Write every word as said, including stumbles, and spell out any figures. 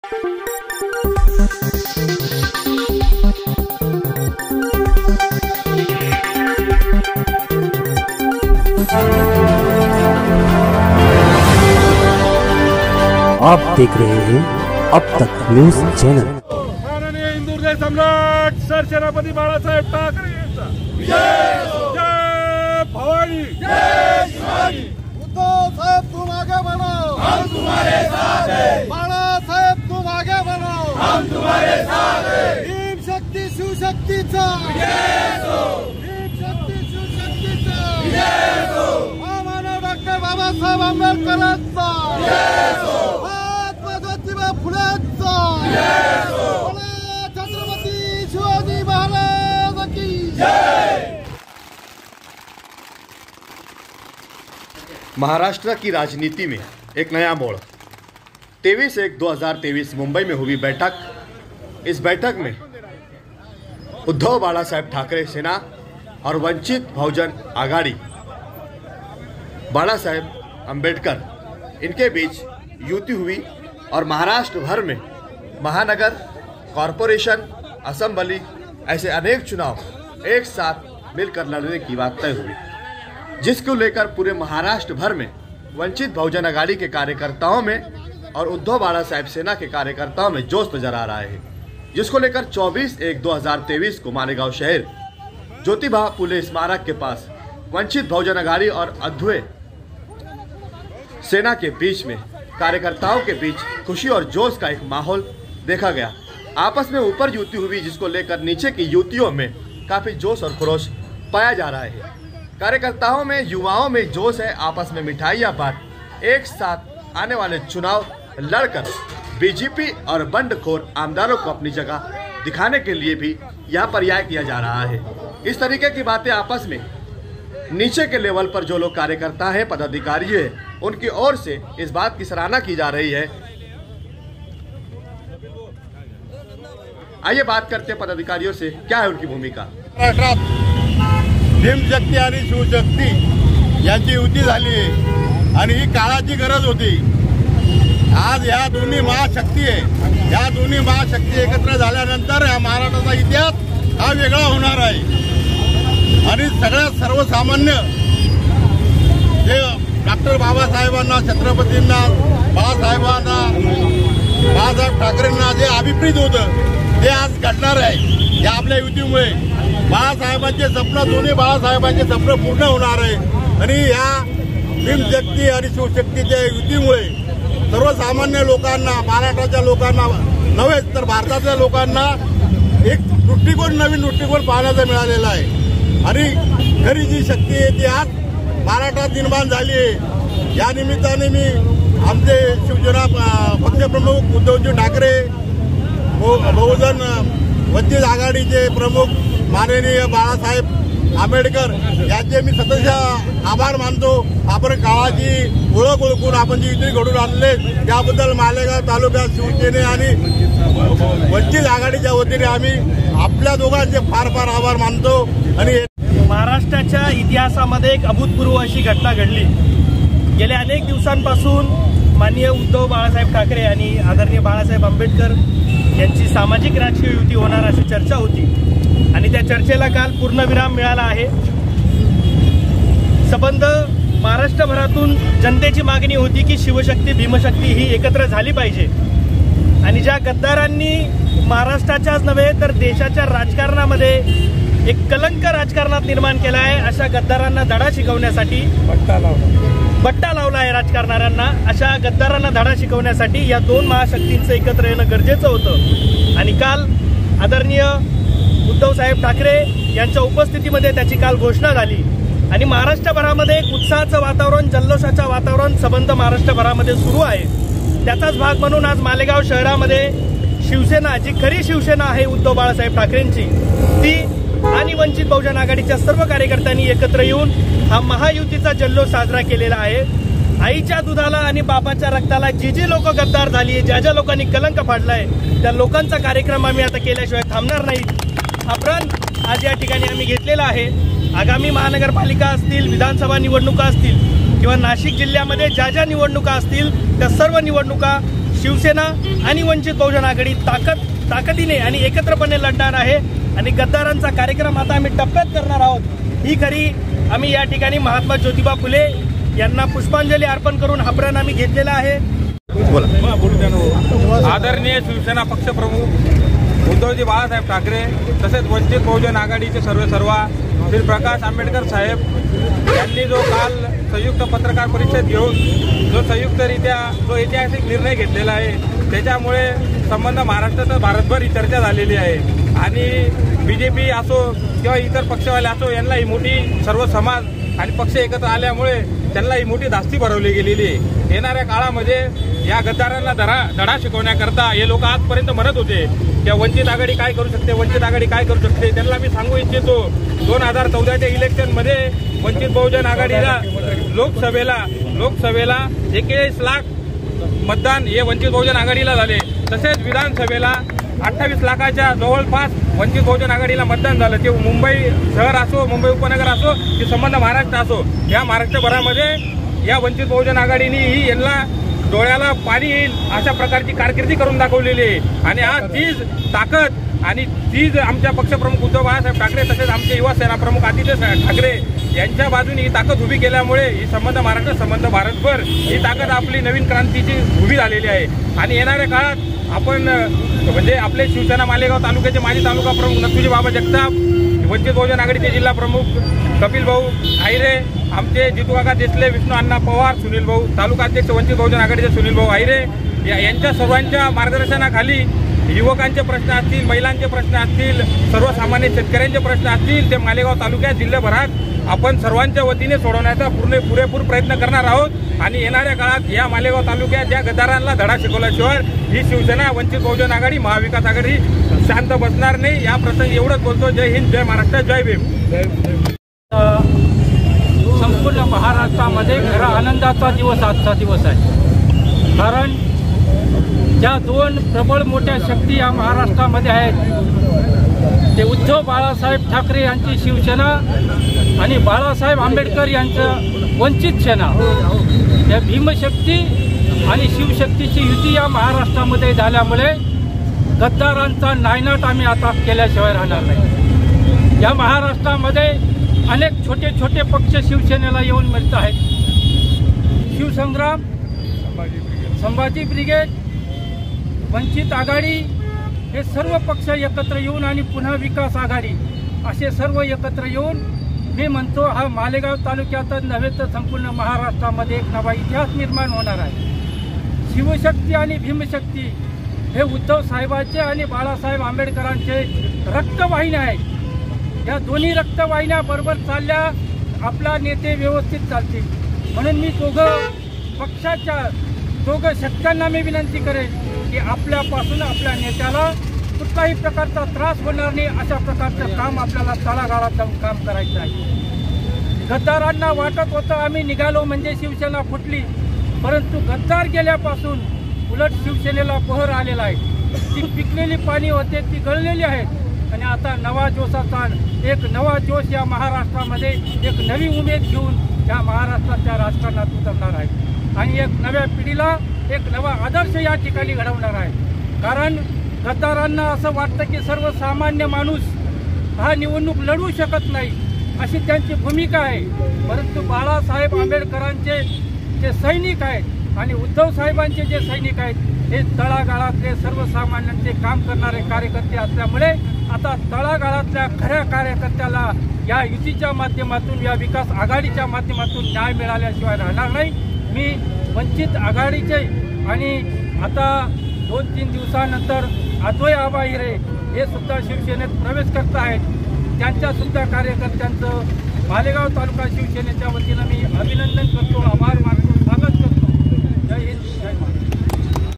आप देख रहे हैं अब तक न्यूज चैनल। माननीय हिंदुहृदय सम्राट सरसेनापती बाळासाहेब ठाकरे यांचा जय भवानी, जय शिवाजी। उद्धव साहेब तुम आगे बढ़ो, हम तुम्हारे साथ हैं। बाळा साहेब तुम आगे बढ़ो, हम तुम्हारे साथ हैं। भीम शक्ती शिव शक्तीचा जय हो, भीम शक्ती शिव शक्तीचा जय हो, महामानव डॉक्टर बाबासाहेब आंबेडकरांचा जय हो, महात्मा ज्योतिबा फुलेंचा जय हो, बोला छत्रपती शिवाजी महाराज की जय। महाराष्ट्र की राजनीति में एक नया मोड़। तेईस एक दो हज़ार तेईस मुंबई में हुई बैठक। इस बैठक में उद्धव बाला साहेब ठाकरे सेना और वंचित बहुजन आघाड़ी बाला साहेब अंबेडकर इनके बीच युति हुई और महाराष्ट्र भर में महानगर, कॉरपोरेशन, असेंबली ऐसे अनेक चुनाव एक साथ मिलकर लड़ने की बात तय हुई, जिसको लेकर पूरे महाराष्ट्र भर में वंचित बहुजन आघाड़ी के कार्यकर्ताओं में और उद्धव बाला साहेब सेना के कार्यकर्ताओं में जोश नजर आ रहा है, जिसको लेकर चौबीस एक दो हज़ार तेईस को मालेगांव शहर ज्योतिबा फुले स्मारक के पास वंचित बहुजन आघाड़ी और अद्वैय सेना के बीच में कार्यकर्ताओं के बीच खुशी और जोश का एक माहौल देखा गया। आपस में ऊपर युति हुई, जिसको लेकर नीचे की युतियों में काफ़ी जोश और खरोश पाया जा रहा है। कार्यकर्ताओं में, युवाओं में जोश है। आपस में मिठाइयाँ बांट एक साथ आने वाले चुनाव लड़कर बीजेपी और बंडखोर आमदारों को अपनी जगह दिखाने के लिए भी यह पर्याय किया जा रहा है। इस तरीके की बातें आपस में नीचे के लेवल पर जो लोग कार्यकर्ता हैं, पदाधिकारी हैं, उनकी ओर से इस बात की सराहना की जा रही है। आइए बात करते हैं पदाधिकारियों से, क्या है उनकी भूमिका। भीमशक्ती आणि शिवशक्ती यांची युती झाली आहे आणि ही काळाची गरज होती। आज या दोन्ही महाशक्ती आहे, या दोन्ही महाशक्ती एकत्र झाल्यानंतर या महाराष्ट्राचा इतिहास हा वेगळा होणार आहे आणि सगळ्या सर्वसामान्य जे डॉक्टर बाबासाहेबांना, छत्रपतींना, बाळासाहेबांना, बाळासाहेब ठाकरेंना जे अभिप्रेत होतं ते आज घडणार आहे। या आपल्या युतीमुळे बाळासाहेबांचे स्वप्न, दोन्ही बाळासाहेबांचे स्वप्न पूर्ण होणार आहे आणि या भीमशक्ती आणि शिवशक्तीच्या युतीमुळे सर्वसामान्य लोकांना, महाराष्ट्राच्या लोकांना नव्हे तर भारताच्या लोकांना एक दृष्टिकोन, नवीन दृष्टिकोन पाहण्याचा मिळालेला आहे आणि खरी जी शक्ती आहे ती आज महाराष्ट्रात निर्माण झाली आहे। या निमित्ताने मी आमचे शिवसेना पक्षप्रमुख उद्धवजी ठाकरे, बहुजन वंचित आघाडीचे प्रमुख माननीय बाळासाहेब आंबेडकर यांचे मी सतत आभार मानतो। आपण काळाची ओळख ओळखून आपण जी युती घडून आणले त्याबद्दल मालेगाव तालुक्यात शिवसेने आणि वंचित आघाडीच्या वतीने आम्ही आपल्या दोघांचे फार फार आभार मानतो। आणि महाराष्ट्राच्या इतिहासामध्ये एक अभूतपूर्व अशी घटना घडली। गेल्या अनेक दिवसांपासून माननीय उद्धव बाळासाहेब ठाकरे आणि आदरणीय बाळासाहेब आंबेडकर यांची सामाजिक राजकीय युती होणार अशी चर्चा होती आणि त्या चर्चेला काल पूर्णविराम मिळाला आहे। संबंध महाराष्ट्रभरातून जनतेची मागणी होती की शिवशक्ती, भीमशक्ती ही एकत्र झाली पाहिजे आणि ज्या गद्दारांनी महाराष्ट्राच्याच नव्हे तर देशाच्या राजकारणामध्ये एक कलंक राजकारणात निर्माण केला आहे, अशा गद्दारांना धडा शिकवण्यासाठी बट्टा लावला बट्टा लावला आहे राजकारणाऱ्यांना। अशा गद्दारांना धडा शिकवण्यासाठी या दोन महाशक्तींचं एकत्र येणं गरजेचं होतं आणि काल आदरणीय उद्धव साहेब ठाकरे यांच्या उपस्थितीमध्ये त्याची काल घोषणा झाली आणि महाराष्ट्रभरामध्ये एक उत्साहाचं वातावरण, जल्लोषाचं वातावरण संबंध महाराष्ट्रभरामध्ये सुरू आहे। त्याचाच भाग म्हणून आज मालेगाव शहरामध्ये शिवसेना, जी खरी शिवसेना आहे उद्धव बाळासाहेब ठाकरेंची, ती आणि वंचित बहुजन आघाडीच्या सर्व कार्यकर्त्यांनी एकत्र येऊन हा महायुतीचा जल्लोष साजरा केलेला आहे। आईच्या दुधाला आणि बापाच्या रक्ताला जी जी लोक गद्दार झाली, ज्या ज्या लोकांनी कलंक फाडलाय, त्या लोकांचा कार्यक्रम आम्ही आता केल्याशिवाय थांबणार नाही। हा प्रण आज या ठिकाणी आम्ही घेतलेला आहे। आगामी महानगरपालिका असतील, विधानसभा निवडणुका असतील किंवा नाशिक जिल्ह्यामध्ये ज्या ज्या निवडणुका असतील त्या सर्व निवडणुका शिवसेना आणि वंचित बहुजन आघाडी ताकद ताकदीने आणि एकत्रपणे लढणार आहे आणि गद्दारांचा कार्यक्रम आता आम्ही टप्प्यात करणार आहोत। ही खरी आम्ही या ठिकाणी महात्मा ज्योतिबा फुले यांना पुष्पांजली अर्पण करून हा प्रण आम्ही घेतलेला आहे। आदरणीय शिवसेना पक्षप्रमुख उद्धवजी बाळासाहेब ठाकरे तसेच वंचित बहुजन आघाडीचे सर्व सर्वा श्री प्रकाश आंबेडकर साहेब यांनी जो काल संयुक्त पत्रकार परिषद घेऊन जो संयुक्तरित्या जो ऐतिहासिक निर्णय घेतलेला आहे त्याच्यामुळे संबंध महाराष्ट्रात भारतभर ही चर्चा झालेली आहे आणि बीजेपी असो किंवा इतर पक्षवाले असो यांना ही मोठी सर्व समाज आणि पक्ष एकत्र आल्यामुळे त्यांना ही मोठी धास्ती भरवली गेलेली आहे। येणाऱ्या काळामध्ये या गद्दारांना धडा धडा शिकवण्याकरता हे लोक आजपर्यंत म्हणत होते की वंचित आघाडी काय करू शकते वंचित आघाडी काय करू शकते त्यांना मी सांगू इच्छितो दोन हजार चौदाच्या इलेक्शनमध्ये वंचित बहुजन आघाडीला लोकसभेला लोकसभेला एकेचाळीस लाख मतदान हे वंचित बहुजन आघाडीला झाले तसेच विधानसभेला अठ्ठावीस लाखाच्या जवळपास वंचित बहुजन आघाडीला मतदान झालं ते मुंबई शहर असो मुंबई उपनगर असो की संबंध महाराष्ट्र असो या महाराष्ट्रभरामध्ये या वंचित बहुजन आघाडीने ही यांना डोळ्याला पाणी येईल अशा प्रकारची कारकिर्दी करून दाखवलेली आहे आणि आज तीच ताकद आणि तीच आमच्या पक्षप्रमुख उद्धव बाळासाहेब ठाकरे तसेच आमचे युवा सेना प्रमुख आदित्य ठाकरे यांच्या बाजूने ही ताकद उभी केल्यामुळे ही संबंध महाराष्ट्र संबंध भारतभर ही ताकद आपली नवीन क्रांतीची उभी झालेली आहे आणि येणाऱ्या काळात आपण म्हणजे आपले शिवसेना मालेगाव तालुक्याचे माजी तालुका प्रमुख नथुजी बाबा जगताप वंचित बहुजन आघाडीचे जिल्हा प्रमुख कपिल भाऊ आहिरे आमचे जितूकाका देसले विष्णू अण्णा पवार सुनील भाऊ तालुका अध्यक्ष वंचित बहुजन आघाडीचे सुनील भाऊ आहिरे यांच्या सर्वांच्या मार्गदर्शनाखाली युवकांचे प्रश्न असतील महिलांचे प्रश्न असतील सर्वसामान्य शेतकऱ्यांचे प्रश्न असतील ते मालेगाव तालुक्यात जिल्ह्याभरात आपण सर्वांच्या वतीने सोडवण्याचा पूर्ण पुरेपूर प्रयत्न करणार आहोत आणि येणाऱ्या काळात या मालेगाव तालुक्यात या गद्दारांना धडा शिकवल्याशिवाय ही शिवसेना वंचित बहुजन आघाडी महाविकास आघाडी शांत बसणार नाही। या प्रसंगी एवढंच बोलतो। जय हिंद जय महाराष्ट्र जय भीम। संपूर्ण महाराष्ट्रामध्ये खरा आनंदाचा दिवस आजचा दिवस आहे कारण ज्या दोन प्रबळ मोठ्या शक्ती या महाराष्ट्रामध्ये आहेत ते उद्धव बाळासाहेब ठाकरे यांची शिवसेना आणि बाळासाहेब आंबेडकर यांचं वंचित सेना या भीमशक्ती आणि शिवशक्तीची युती या महाराष्ट्रामध्ये झाल्यामुळे गद्दारांचा नायनाट आम्ही आता केल्याशिवाय राहणार नाही। या महाराष्ट्रामध्ये अनेक छोटे छोटे पक्ष शिवसेनेला येऊन मिळत आहेत। शिवसंग्राम संभाजी ब्रिगेड वंचित आघाडी हे सर्व पक्ष एकत्र येऊन आणि पुन्हा विकास आघाडी असे सर्व एकत्र येऊन मी म्हणतो हा मालेगाव तालुक्यातच नव्हे तर संपूर्ण महाराष्ट्रामध्ये एक नवा इतिहास निर्माण होणार आहे। शिवशक्ती आणि भीमशक्ती हे उद्धव साहेबांचे आणि बाळासाहेब आंबेडकरांचे रक्तवाहिन्या आहेत। या दोन्ही रक्तवाहिन्या बरोबर चालल्या आपला नेते व्यवस्थित चालतील म्हणून मी दोघं पक्षाच्या दोघं शक्त्यांना मी विनंती करेन की आपल्यापासून आपल्या नेत्याला कुठलाही प्रकारचा त्रास होणार नाही अशा प्रकारचं काम आपल्याला तळागाळात जाऊन काम करायचं आहे। गद्दारांना वाटत होतं आम्ही निघालो म्हणजे शिवसेना फुटली परंतु गद्दार गेल्यापासून उलट शिवसेनेला बहर आलेला आहे। ती पिकलेली पाणी होते ती गळलेली आहेत आणि आता नवा जोशाचा एक नवा जोश या महाराष्ट्रामध्ये एक नवी उमेद घेऊन या महाराष्ट्राच्या राजकारणात उतरणार आहे आणि एक नव्या पिढीला एक नवा आदर्श या ठिकाणी घडवणार आहे। कारण गद्दारांना असं वाटतं की सर्वसामान्य माणूस हा निवडणूक लढवू शकत नाही अशी त्यांची भूमिका आहे परंतु बाळासाहेब आंबेडकरांचे जे सैनिक आहेत आणि उद्धव साहेबांचे जे सैनिक आहेत हे तळागाळातले सर्वसामान्यांचे काम करणारे कार्यकर्ते असल्यामुळे आता तळागाळातल्या खऱ्या कार्यकर्त्याला या युतीच्या माध्यमातून या विकास आघाडीच्या माध्यमातून न्याय मिळाल्याशिवाय राहणार नाही। मी वंचित आघाडीचे आणि आता दोन तीन दिवसानंतर अद्वय आबा हिरे हे सुद्धा शिवसेनेत प्रवेश करत आहेत त्यांच्यासुद्धा कार्यकर्त्यांचं मालेगाव तालुका शिवसेनेच्या वतीनं मी अभिनंदन करतो आभार मानतो।